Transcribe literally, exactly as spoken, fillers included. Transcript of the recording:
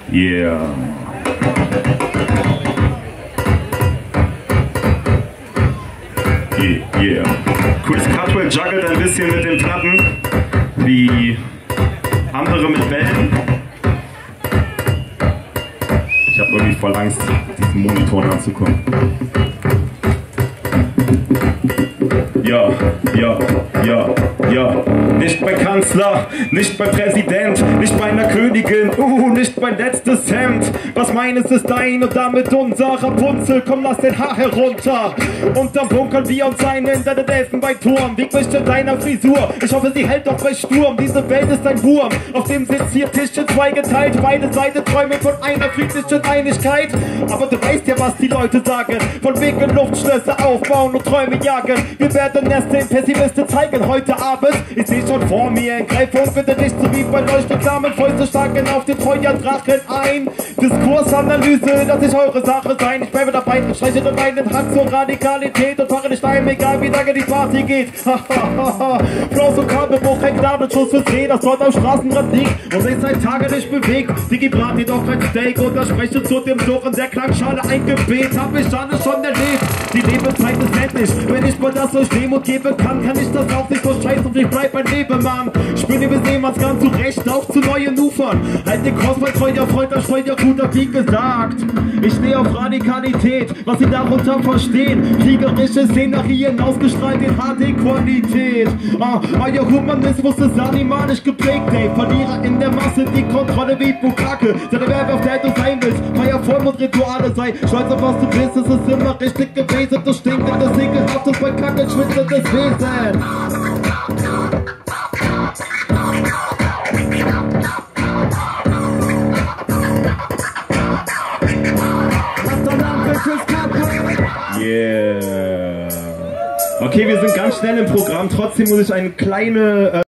Yeah. Yeah, yeah. Chris Cutwell juggelt ein bisschen mit den Platten, wie andere mit Bällen. Ich habe irgendwie voll Angst, diesen Monitoren anzukommen. Ja, ja, ja, ja. Nicht bei Kanzler, nicht bei Präsident, nicht bei einer Königin, uh, nicht bei letztes Hemd. Was meines ist dein und damit unser Rapunzel. Komm, lass den Haar herunter. Und dann bunkern wir uns ein in deinen Elfenbeinturm. Wie mischt in deiner Frisur? Ich hoffe, sie hält doch bei Sturm. Diese Welt ist ein Wurm, auf dem sitzt hier Tischchen zweigeteilt. Beide Seiten träumen von einer friedlichen Einigkeit. Aber du weißt ja, was die Leute sagen. Von wegen Luftschlösser aufbauen und Träume jagen. Wir werden erst den Pessimisten zeigen heute Abend. Ich seh schon vor mir ein Greifvogel, der nicht so wie bei Leuchtreklamen. Fäuste schlagen auf den Feuerdrachen ein. Diskursanalyse, das ist eure Sache sein. Ich bleibe dabei, streiche durch meinen Hang zur Radikalität und fahre nicht ein, egal wie lange die Party geht. Flaus und Kabelbruch, ein Gnadenschuss fürs Reh, das dort am Straßenrand liegt und sich seit Tagen nicht bewegt. Digi brat dir doch ein Steak und da spreche zu dem Surren der Klangschale ein Gebet. Hab ich alles schon erlebt, die Lebenszeit ist endlich. Wenn ich mal das durch Demut geben kann, kann ich das auch nicht so scheiße und ich bleib mein Lebemann. Spinne bis jemals ganz zu Recht, auch zu neuen Ufern. Halt den Kurs, mein treuer Freund, das Steuer gut, hab wie gesagt. Ich stehe auf Radikalität, was sie darunter verstehen. Kriegerische Szenarien, ausgestrahlt in H D-Qualität. Ah, euer Humanismus ist animalisch geprägt, ey. Verlierer in der Masse, die Kontrolle wie Bukake. Sei der Werbe, auf der du sein willst. Feier Vollmond, Rituale, sei stolz auf was du bist. Es ist immer richtig gewesen, du stinkendes, ekelhaftes, bei Kacke schwitzendes Wesen. Yeah. Okay, wir sind ganz schnell im Programm. Trotzdem muss ich eine kleine... Äh